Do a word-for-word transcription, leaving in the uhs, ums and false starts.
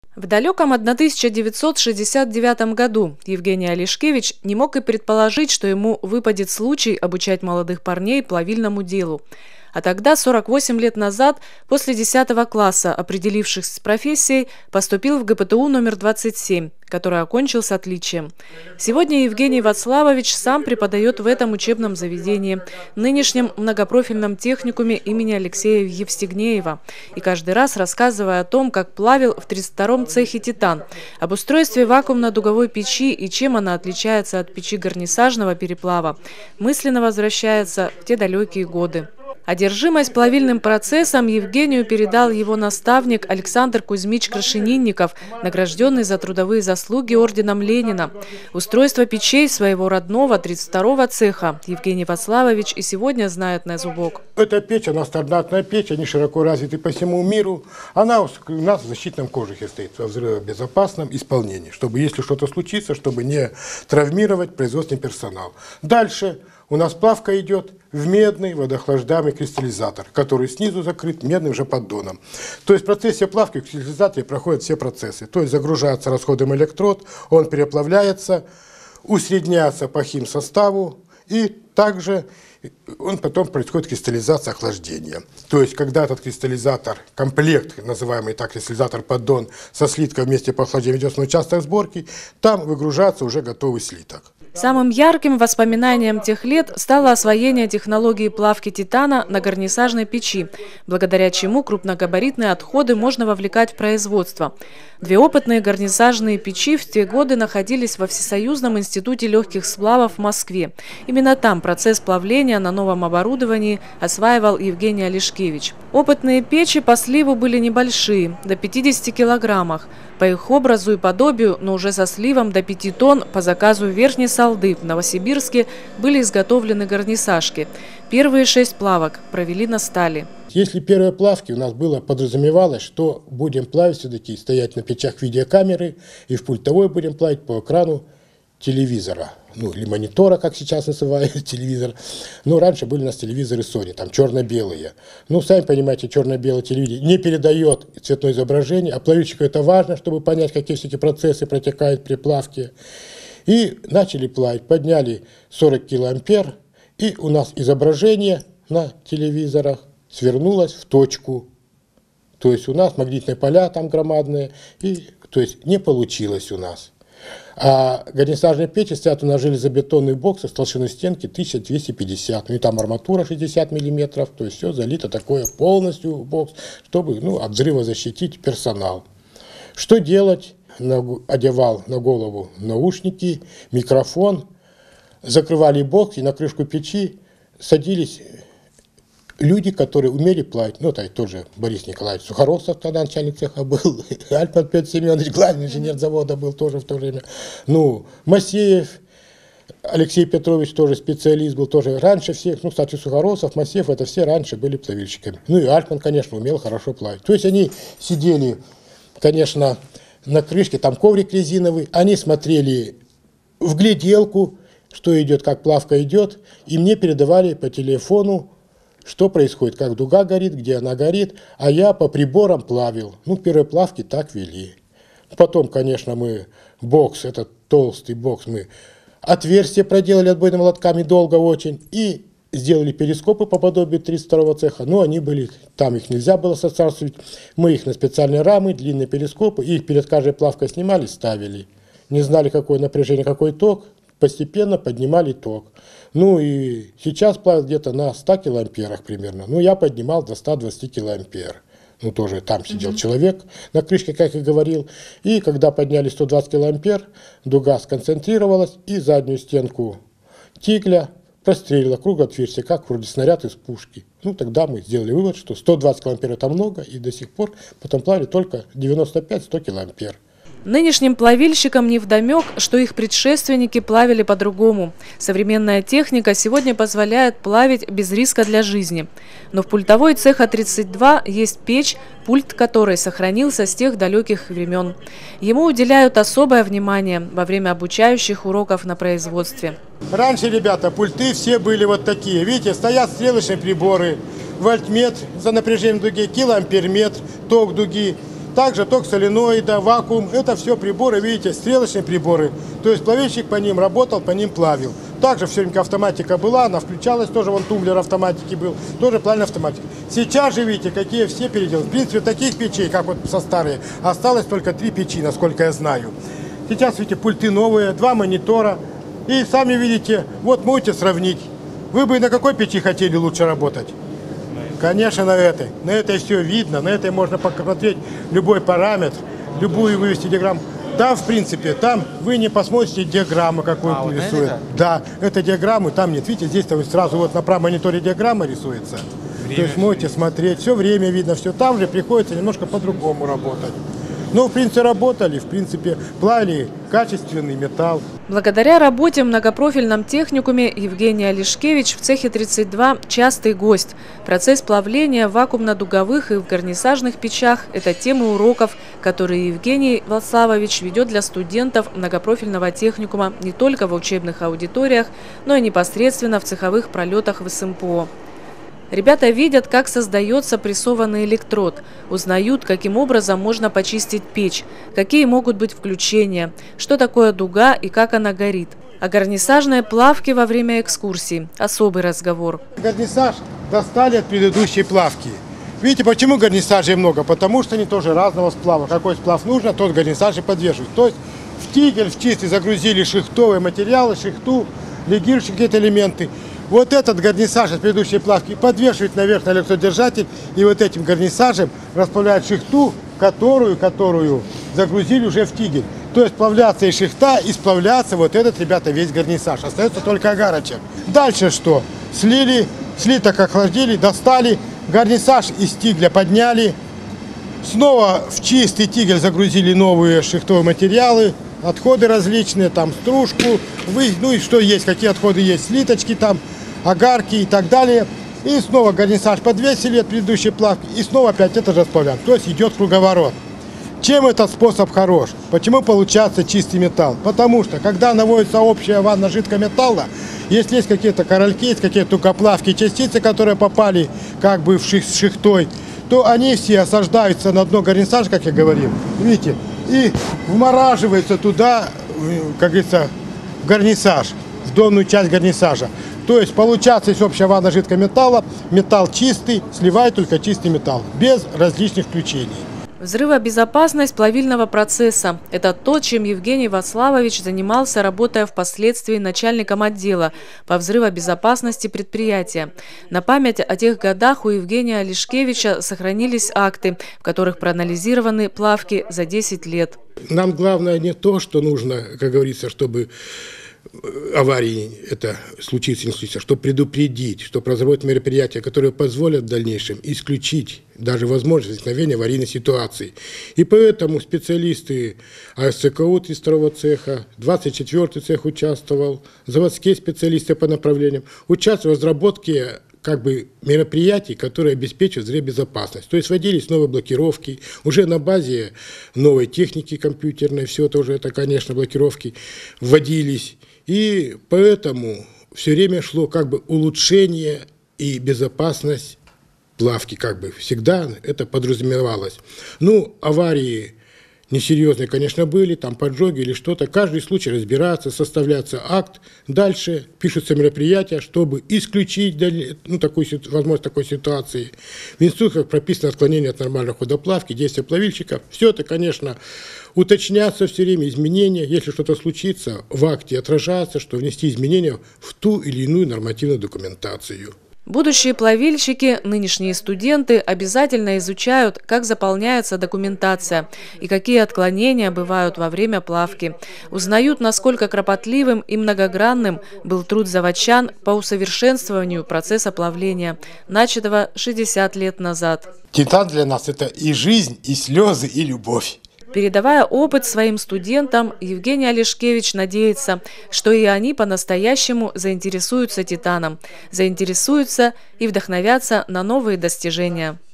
В далеком тысяча девятьсот шестьдесят девятом году Евгений Олешкевич не мог и предположить, что ему выпадет случай обучать молодых парней плавильному делу. А тогда, сорок восемь лет назад, после десятого класса, определившись с профессией, поступил в гэ пэ тэ у номер двадцать семь, который окончил с отличием. Сегодня Евгений Вацлавович сам преподает в этом учебном заведении, нынешнем многопрофильном техникуме имени Алексея Евстигнеева, и каждый раз, рассказывая о том, как плавил в тридцать втором цехе «Титан», об устройстве вакуумно-дуговой печи и чем она отличается от печи гарнисажного переплава, мысленно возвращается в те далекие годы. Одержимость плавильным процессом Евгению передал его наставник Александр Кузьмич Крашенинников, награжденный за трудовые заслуги орденом Ленина. Устройство печей своего родного тридцать второго цеха Евгений Вацлавович и сегодня знает на зубок. Эта печь, она стандартная печь, они широко развиты по всему миру. Она у нас в защитном кожухе стоит, во взрывобезопасном исполнении, чтобы если что-то случится, чтобы не травмировать производственный персонал. Дальше у нас плавка идет в медный водоохлаждаемый кристаллизатор, который снизу закрыт медным же поддоном. То есть в процессе плавки в кристаллизаторе проходят все процессы. То есть загружается расходом электрод, он переплавляется, усредняется по химсоставу, и также он потом происходит кристаллизация охлаждения. То есть когда этот кристаллизатор, комплект, называемый так кристаллизатор поддон, со слитком вместе по охлаждению идет на участок сборки, там выгружается уже готовый слиток. Самым ярким воспоминанием тех лет стало освоение технологии плавки титана на гарнисажной печи, благодаря чему крупногабаритные отходы можно вовлекать в производство. Две опытные гарнисажные печи в те годы находились во Всесоюзном институте легких сплавов в Москве. Именно там процесс плавления на новом оборудовании осваивал Евгений Олешкевич. Опытные печи по сливу были небольшие, до пятидесяти килограммах. По их образу и подобию, но уже со сливом до пяти тонн, по заказу Верхней Салды в Новосибирске были изготовлены гарнисажки. Первые шесть плавок провели на стали. Если первые плавки у нас было, подразумевалось, что будем плавить все-таки, стоять на печах видеокамеры, и в пультовой будем плавить по экрану телевизора, ну или монитора, как сейчас называют телевизор. Но раньше были у нас телевизоры Sony, там черно-белые. Ну, сами понимаете, черно-белое телевидение не передает цветное изображение, а плавильщику это важно, чтобы понять, какие все эти процессы протекают при плавке. И начали плавить, подняли сорок килоампер, и у нас изображение на телевизорах свернулось в точку. То есть у нас магнитные поля там громадные, и то есть не получилось у нас. А гарнисажные печи стоят у нас железобетонный бокс с толщиной стенки тысяча двести пятьдесят. Ну и там арматура шестьдесят миллиметров, то есть все залито такое полностью в бокс, чтобы ну, от взрыва защитить персонал. Что делать? Одевал на голову наушники, микрофон, закрывали бокс и на крышку печи садились люди, которые умели плавать. Ну, это тоже Борис Николаевич Сухоросов, тогда начальник цеха был, Альпан Петр Семенович, главный инженер завода был тоже в то время. Ну, Масеев, Алексей Петрович тоже специалист был, тоже раньше всех, ну, кстати, Сухоросов, Масеев, это все раньше были плавильщиками. Ну, и Альпан, конечно, умел хорошо плавать. То есть они сидели, конечно, на крышке, там коврик резиновый, они смотрели в гляделку, что идет, как плавка идет, и мне передавали по телефону, что происходит, как дуга горит, где она горит, а я по приборам плавил. Ну, первые плавки так вели. Потом, конечно, мы бокс, этот толстый бокс, мы отверстие проделали отбойными молотками долго очень, и сделали перископы по подобию тридцать второго цеха, но они были, там их нельзя было соцарствовать, мы их на специальные рамы, длинные перископы, их перед каждой плавкой снимали, ставили. Не знали, какое напряжение, какой ток, постепенно поднимали ток. Ну и сейчас плавят где-то на ста килоамперах примерно, ну я поднимал до ста двадцати килоампер. Ну тоже там сидел mm-hmm. человек на крышке, как и говорил, и когда подняли сто двадцать килоампер, дуга сконцентрировалась и заднюю стенку тигля прострелила круг отверстия, как вроде снаряд из пушки. Ну, тогда мы сделали вывод, что сто двадцать килоампер это много, и до сих пор потом плавали только девяносто пять — сто килоампер. Нынешним плавильщикам невдомек, что их предшественники плавили по-другому. Современная техника сегодня позволяет плавить без риска для жизни. Но в пультовой цеха тридцать два есть печь, пульт которой сохранился с тех далеких времен. Ему уделяют особое внимание во время обучающих уроков на производстве. Раньше, ребята, пульты все были вот такие. Видите, стоят стрелочные приборы, вольтметр за напряжением дуги, килоамперметр, ток дуги. Также ток соленоида, вакуум, это все приборы, видите, стрелочные приборы. То есть плавильщик по ним работал, по ним плавил. Также все время автоматика была, она включалась, тоже вон тумблер автоматики был, тоже плавильная автоматика. Сейчас же, видите, какие все переделы. В принципе, таких печей, как вот со старые, осталось только три печи, насколько я знаю. Сейчас, видите, пульты новые, два монитора. И сами видите, вот можете сравнить. Вы бы на какой печи хотели лучше работать? Конечно, на этой. На этой все видно, на этой можно посмотреть любой параметр, любую вывести диаграмму. Там, в принципе, там вы не посмотрите диаграмму, какую а, рисует. Вот да, это диаграммы, там нет. Видите, здесь сразу вот на правом мониторе диаграмма рисуется. Время То есть можете видно. смотреть, все время видно, все. Там же приходится немножко по-другому работать. Ну, в принципе, работали, в принципе, плавили качественный металл. Благодаря работе в многопрофильном техникуме Евгений Олешкевич в цехе тридцать два частый гость. Процесс плавления в вакуумно-дуговых и в гарнисажных печах – это темы уроков, которые Евгений Вацлавович ведет для студентов многопрофильного техникума не только в учебных аудиториях, но и непосредственно в цеховых пролетах в СМПО. Ребята видят, как создается прессованный электрод, узнают, каким образом можно почистить печь, какие могут быть включения, что такое дуга и как она горит. О гарнисажной плавке во время экскурсии – особый разговор. Гарнисаж достали от предыдущей плавки. Видите, почему гарнисажей много? Потому что они тоже разного сплава. Какой сплав нужно, тот гарнисаж и подвешивают. То есть в тигель, в чистый загрузили шихтовые материалы, шихту, легирующие какие-то элементы. Вот этот гарнисаж от предыдущей плавки подвешивает наверх на электродержатель, и вот этим гарнисажем расплавляют шихту, которую, которую загрузили уже в тигель. То есть плавляться и шихта, и сплавляться вот этот, ребята, весь гарнисаж. Остается только огарочек. Дальше что? Слили, слиток охладили, достали, гарнисаж из тигля подняли. Снова в чистый тигель загрузили новые шихтовые материалы. Отходы различные, там стружку, вы, ну и что есть, какие отходы есть, слиточки там, огарки и так далее. И снова гарнисаж подвесили от предыдущей плавки, и снова опять это же расплавляем. То есть идет круговорот. Чем этот способ хорош? Почему получается чистый металл? Потому что, когда наводится общая ванна жидкого металла, если есть какие-то корольки, есть какие-то тукоплавки, частицы, которые попали как бы в ших, с шихтой, то они все осаждаются на дно гарнисажа, как я говорил. Видите? И вмораживается туда, как говорится, в гарнисаж, в донную часть гарнисажа. То есть получается, если общая ванна жидкого металла, металл чистый, сливает только чистый металл, без различных включений. Взрывобезопасность плавильного процесса – это то, чем Евгений Вацлавович занимался, работая впоследствии начальником отдела по взрывобезопасности предприятия. На память о тех годах у Евгения Олешкевича сохранились акты, в которых проанализированы плавки за десять лет. Нам главное не то, что нужно, как говорится, чтобы аварии это случится, не случится, чтобы предупредить, чтобы разработать мероприятия, которые позволят в дальнейшем исключить даже возможность возникновения аварийной ситуации. И поэтому специалисты АСЦКУ тридцать второго цеха, двадцать четвёртый цех участвовал, заводские специалисты по направлениям участвовали в разработке как бы мероприятий, которые обеспечивают взрывобезопасность. То есть вводились новые блокировки, уже на базе новой техники компьютерной, все это уже, это, конечно, блокировки вводились. И поэтому все время шло как бы улучшение и безопасность плавки, как бы всегда это подразумевалось. Ну, аварии несерьезные, конечно, были, там поджоги или что-то. Каждый случай разбираться, составляться акт. Дальше пишутся мероприятия, чтобы исключить ну, такую, возможность такой ситуации. В инструкциях прописано отклонение от нормального хода плавки, действия плавильщика. Все это, конечно, уточняться все время, изменения. Если что-то случится, в акте отражаться, что внести изменения в ту или иную нормативную документацию. Будущие плавильщики, нынешние студенты обязательно изучают, как заполняется документация и какие отклонения бывают во время плавки. Узнают, насколько кропотливым и многогранным был труд заводчан по усовершенствованию процесса плавления, начатого шестьдесят лет назад. Титан для нас – это и жизнь, и слезы, и любовь. Передавая опыт своим студентам, Евгений Олешкевич надеется, что и они по-настоящему заинтересуются титаном, заинтересуются и вдохновятся на новые достижения.